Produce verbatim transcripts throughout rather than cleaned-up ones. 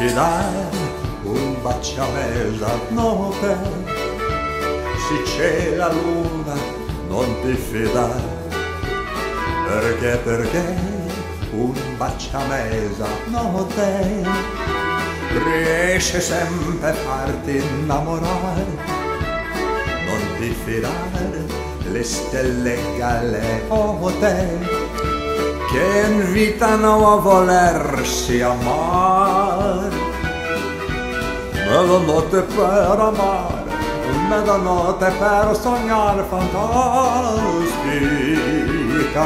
fidare, un bacio a mezzanotte, se c'è la luna non ti fidare, perché perché un bacio a mezzanotte riesce sempre a farti innamorare, non ti fidare le stelle galeote che invitano a volersi amare. Mezzanotte per amare, mezzanotte per sognare fantastica.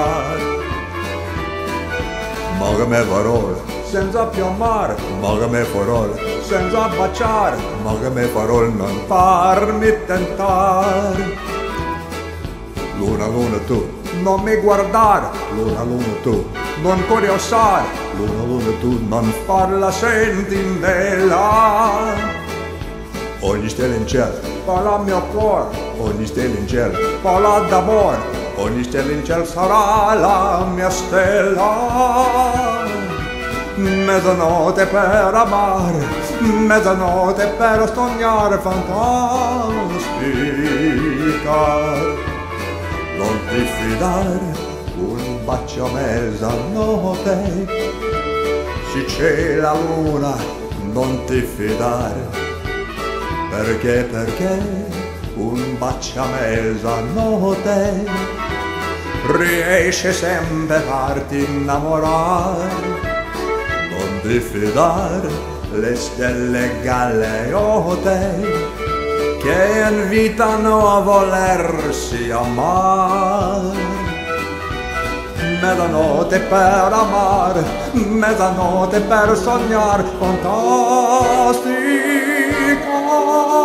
Magame parole senza più amare, magame parole senza baciare, magame parole non farmi tentare. Luna, luna tu, non mi guardare, luna, luna tu, non curiosare, luna, luna tu, non farla sentinella. Ogni stella in cielo parla al mio cuore, ogni stella in cielo parla d'amore, ogni stella in cielo sarà la mia stella. Mezzanotte per amare, mezzanotte per sognare fantastica. Non ti fidare, un bacio a mezzanotte, se c'è la luna non ti fidare, perché perché un bacio a mezzanotte riesce sempre a farti innamorare, non ti fidare le stelle galeote che invitano a volersi amare. Mezzanotte per amare, mezzanotte per sognare fantastica.